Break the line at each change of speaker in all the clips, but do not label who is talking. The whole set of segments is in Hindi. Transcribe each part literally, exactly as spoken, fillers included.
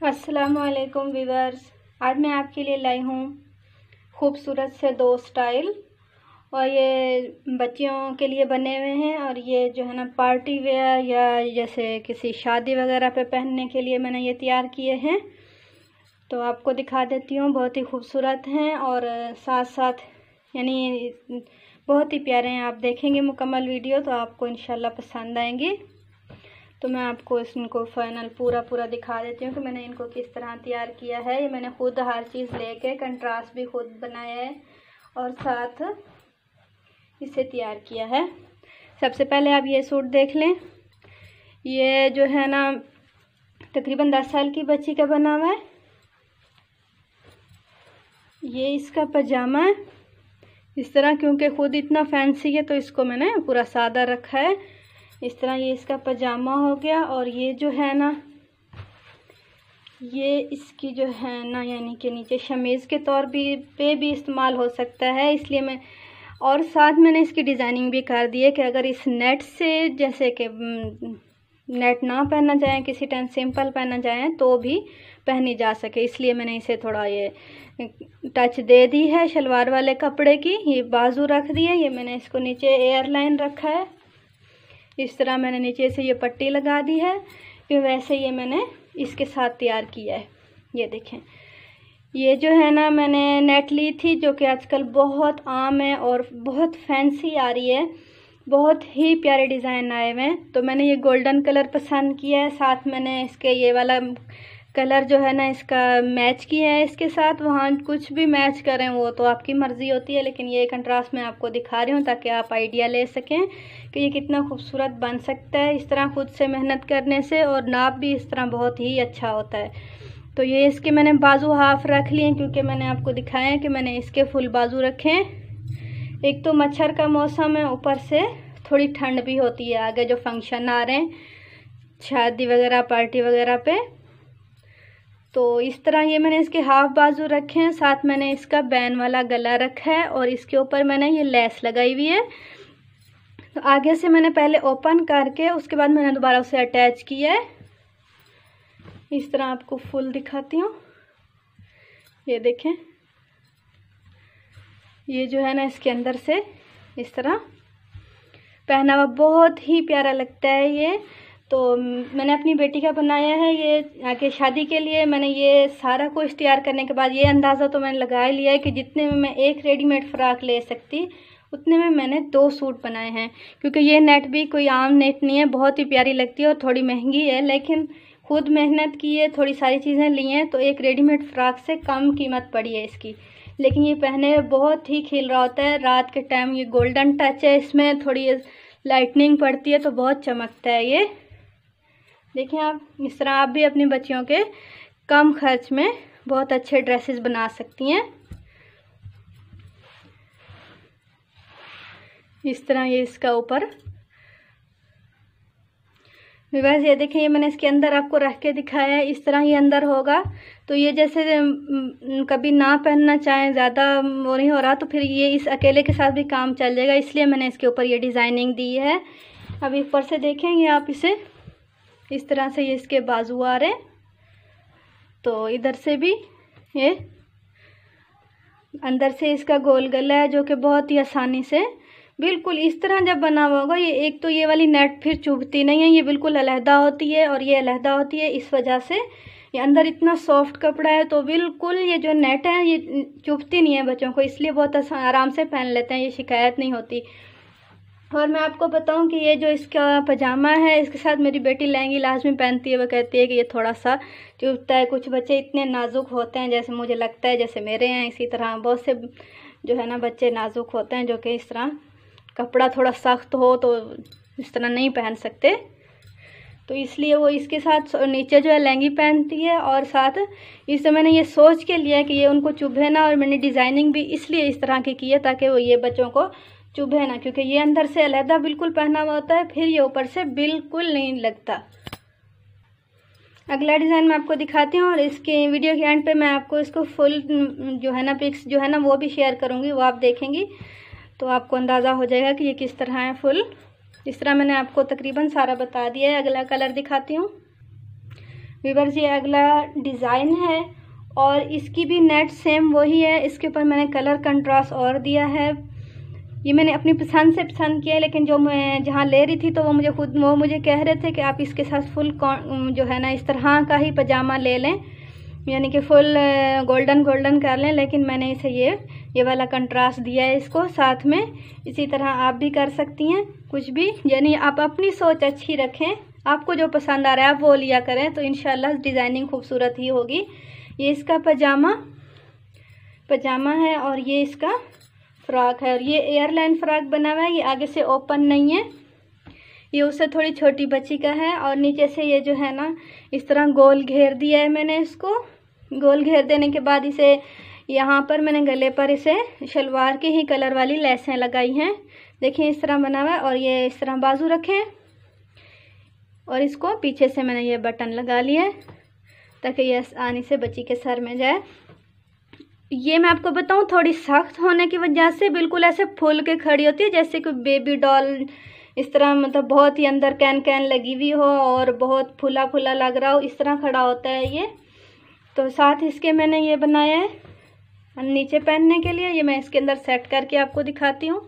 अस्सलामुअलैकुम व्यूअर्स, आज मैं आपके लिए लाई हूँ खूबसूरत से दो स्टाइल। और ये बच्चियों के लिए बने हुए हैं और ये जो है ना पार्टी वेयर या जैसे किसी शादी वगैरह पे पहनने के लिए मैंने ये तैयार किए हैं। तो आपको दिखा देती हूँ, बहुत ही खूबसूरत हैं और साथ साथ यानी बहुत ही प्यारे हैं। आप देखेंगे मुकम्मल वीडियो तो आपको इंशाल्लाह पसंद आएंगी। तो मैं आपको इनको फाइनल पूरा पूरा दिखा देती हूँ कि मैंने इनको किस तरह तैयार किया है। ये मैंने खुद हर चीज़ लेके कंट्रास्ट भी खुद बनाया है और साथ इसे तैयार किया है। सबसे पहले आप ये सूट देख लें। ये जो है ना तकरीबन दस साल की बच्ची का बना हुआ है। ये इसका पजामा है इस तरह, क्योंकि खुद इतना फैंसी है तो इसको मैंने पूरा सादा रखा है इस तरह। ये इसका पजामा हो गया और ये जो है ना ये इसकी जो है ना यानी कि नीचे शमीज़ के तौर भी पे भी इस्तेमाल हो सकता है, इसलिए मैं और साथ मैंने इसकी डिज़ाइनिंग भी कर दी है कि अगर इस नेट से जैसे कि नेट ना पहनना चाहें, किसी टाइम सिंपल पहनना चाहें तो भी पहनी जा सके, इसलिए मैंने इसे थोड़ा ये टच दे दी है शलवार वाले कपड़े की। ये बाजू रख दी है, ये मैंने इसको नीचे एयर लाइन रखा है इस तरह। मैंने नीचे से ये पट्टी लगा दी है कि वैसे ये मैंने इसके साथ तैयार किया है। ये देखें, ये जो है ना मैंने नेट ली थी जो कि आजकल बहुत आम है और बहुत फैंसी आ रही है, बहुत ही प्यारे डिज़ाइन आए हुए हैं। तो मैंने ये गोल्डन कलर पसंद किया है, साथ मैंने इसके ये वाला कलर जो है ना इसका मैच किया है इसके साथ। वहाँ कुछ भी मैच करें वो तो आपकी मर्ज़ी होती है, लेकिन ये कंट्रास्ट मैं आपको दिखा रही हूँ ताकि आप आइडिया ले सकें कि ये कितना खूबसूरत बन सकता है इस तरह खुद से मेहनत करने से। और नाप भी इस तरह बहुत ही अच्छा होता है। तो ये इसके मैंने बाजू हाफ रख लिए क्योंकि मैंने आपको दिखाया है कि मैंने इसके फुल बाजू रखे हैं। एक तो मच्छर का मौसम है, ऊपर से थोड़ी ठंड भी होती है, आगे जो फंक्शन आ रहे हैं शादी वगैरह पार्टी वगैरह पे। तो इस तरह ये मैंने इसके हाफ बाजू रखे हैं, साथ मैंने इसका बैन वाला गला रखा है और इसके ऊपर मैंने ये लेस लगाई हुई है। तो आगे से मैंने पहले ओपन करके उसके बाद मैंने दोबारा उसे अटैच किया है इस तरह। आपको फुल दिखाती हूँ, ये देखें, ये जो है ना इसके अंदर से इस तरह पहना हुआ बहुत ही प्यारा लगता है ये। तो मैंने अपनी बेटी का बनाया है ये आगे शादी के लिए। मैंने ये सारा कुछ तैयार करने के बाद ये अंदाज़ा तो मैंने लगा लिया है कि जितने में मैं एक रेडीमेड फ़्रॉक ले सकती उतने में मैंने दो सूट बनाए हैं, क्योंकि ये नेट भी कोई आम नेट नहीं है, बहुत ही प्यारी लगती है और थोड़ी महंगी है, लेकिन खुद मेहनत की है, थोड़ी सारी चीज़ें ली हैं तो एक रेडीमेड फ़्रॉक से कम कीमत पड़ी है इसकी। लेकिन ये पहने में बहुत ही खिल रहा होता है रात के टाइम। ये गोल्डन टच है इसमें, थोड़ी लाइटनिंग पड़ती है तो बहुत चमकता है ये। देखें आप, इस तरह आप भी अपनी बच्चियों के कम खर्च में बहुत अच्छे ड्रेसेस बना सकती हैं इस तरह। ये इसका ऊपर वैसे ये देखें, ये मैंने इसके अंदर आपको रख के दिखाया है इस तरह ये अंदर होगा। तो ये जैसे कभी ना पहनना चाहें, ज़्यादा वो नहीं हो रहा तो फिर ये इस अकेले के साथ भी काम चल जाएगा, इसलिए मैंने इसके ऊपर ये डिज़ाइनिंग दी है। अब ऊपर से देखेंगे आप इसे इस तरह से, ये इसके बाजू आ रहे हैं तो इधर से भी ये अंदर से इसका गोल गला है जो कि बहुत ही आसानी से बिल्कुल इस तरह जब बना हुआ होगा। ये एक तो ये वाली नेट फिर चुभती नहीं है, ये बिल्कुल अलहदा होती है और ये अलहदा होती है इस वजह से। ये अंदर इतना सॉफ्ट कपड़ा है तो बिल्कुल ये जो नेट है ये चुभती नहीं है बच्चों को, इसलिए बहुत आराम से पहन लेते हैं, ये शिकायत नहीं होती। और मैं आपको बताऊं कि ये जो इसका पजामा है इसके साथ मेरी बेटी लहंगी लाजमी पहनती है। वो कहती है कि ये थोड़ा सा चुभता है, कुछ बच्चे इतने नाजुक होते हैं जैसे मुझे लगता है जैसे मेरे हैं, इसी तरह बहुत से जो है ना बच्चे नाजुक होते हैं जो कि इस तरह कपड़ा थोड़ा सख्त हो तो इस तरह नहीं पहन सकते। तो इसलिए वो इसके साथ नीचे जो है लहंगी पहनती है और साथ इससे मैंने ये सोच के लिया कि ये उनको चुभे ना, और मैंने डिज़ाइनिंग भी इसलिए इस तरह की की है ताकि वो ये बच्चों को चुभे ना, क्योंकि ये अंदर से अलहदा बिल्कुल पहना हुआ होता है, फिर ये ऊपर से बिल्कुल नहीं लगता। अगला डिज़ाइन मैं आपको दिखाती हूँ और इसके वीडियो के एंड पे मैं आपको इसको फुल जो है ना पिक्स जो है ना वो भी शेयर करूँगी, वो आप देखेंगी तो आपको अंदाज़ा हो जाएगा कि ये किस तरह है फुल। इस तरह मैंने आपको तकरीबन सारा बता दिया है। अगला कलर दिखाती हूँ। व्यूअर्स ये अगला डिज़ाइन है और इसकी भी नेट सेम वही है। इसके ऊपर मैंने कलर कंट्रास्ट और दिया है। ये मैंने अपनी पसंद से पसंद किया है, लेकिन जो मैं जहाँ ले रही थी तो वो मुझे खुद वो मुझे कह रहे थे कि आप इसके साथ फुल जो है ना इस तरह का ही पजामा ले लें, यानी कि फुल गोल्डन गोल्डन कर लें, लेकिन मैंने इसे ये ये वाला कंट्रास्ट दिया है इसको साथ में। इसी तरह आप भी कर सकती हैं कुछ भी, यानी आप अपनी सोच अच्छी रखें, आपको जो पसंद आ रहा है आप वो लिया करें, तो इंशाल्लाह डिज़ाइनिंग खूबसूरत ही होगी। ये इसका पजामा पजामा है और ये इसका फ्रॉक है, और ये एयरलाइन फ्रॉक बना हुआ है, ये आगे से ओपन नहीं है, ये उससे थोड़ी छोटी बच्ची का है। और नीचे से ये जो है ना इस तरह गोल घेर दिया है मैंने इसको। गोल घेर देने के बाद इसे यहाँ पर मैंने गले पर इसे शलवार के ही कलर वाली लेसें लगाई हैं, देखिए इस तरह बना हुआ है। और ये इस तरह बाजू रखें और इसको पीछे से मैंने ये बटन लगा लिया है ताकि ये आसानी से बच्ची के सर में जाए। ये मैं आपको बताऊं थोड़ी सख्त होने की वजह से बिल्कुल ऐसे फूल के खड़ी होती है, जैसे कोई बेबी डॉल इस तरह, मतलब बहुत ही अंदर कैन कैन लगी हुई हो और बहुत फुला फुला लग रहा हो, इस तरह खड़ा होता है ये। तो साथ इसके मैंने ये बनाया है नीचे पहनने के लिए, ये मैं इसके अंदर सेट करके आपको दिखाती हूँ।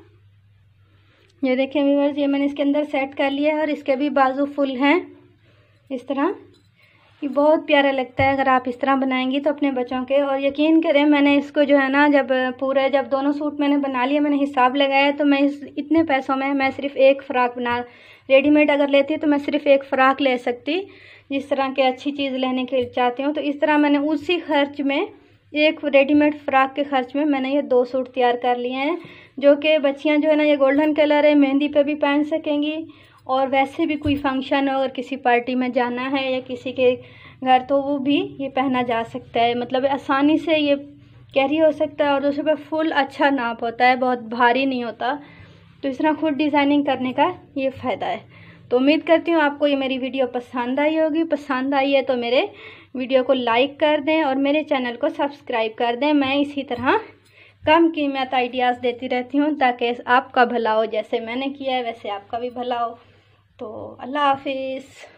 ये देखें व्यूअर्स, ये मैंने इसके अंदर सेट कर लिया है और इसके भी बाजू फुल हैं इस तरह। ये बहुत प्यारा लगता है अगर आप इस तरह बनाएंगी तो अपने बच्चों के। और यकीन करें मैंने इसको जो है ना जब पूरा जब दोनों सूट मैंने बना लिए, मैंने हिसाब लगाया, तो मैं इस इतने पैसों में मैं सिर्फ एक फ़्रॉक बना, रेडीमेड अगर लेती तो मैं सिर्फ एक फ़्रॉक ले सकती, जिस तरह के अच्छी चीज़ लेने के चाहती हूँ। तो इस तरह मैंने उसी खर्च में, एक रेडीमेड फ़्रॉक के खर्च में मैंने ये दो सूट तैयार कर लिए हैं, जो कि बच्चियाँ जो है ना, ये गोल्डन कलर है, मेहंदी पे भी पहन सकेंगी, और वैसे भी कोई फंक्शन हो, अगर किसी पार्टी में जाना है या किसी के घर, तो वो भी ये पहना जा सकता है, मतलब आसानी से ये कैरी हो सकता है। और दूसरे पर फुल अच्छा नाप होता है, बहुत भारी नहीं होता। तो इस तरह खुद डिज़ाइनिंग करने का ये फ़ायदा है। तो उम्मीद करती हूँ आपको ये मेरी वीडियो पसंद आई होगी। पसंद आई है तो मेरे वीडियो को लाइक कर दें और मेरे चैनल को सब्सक्राइब कर दें। मैं इसी तरह कम कीमत आइडियाज़ देती रहती हूँ ताकि आपका भला हो, जैसे मैंने किया है वैसे आपका भी भला हो। तो अल्लाह हाफिज़।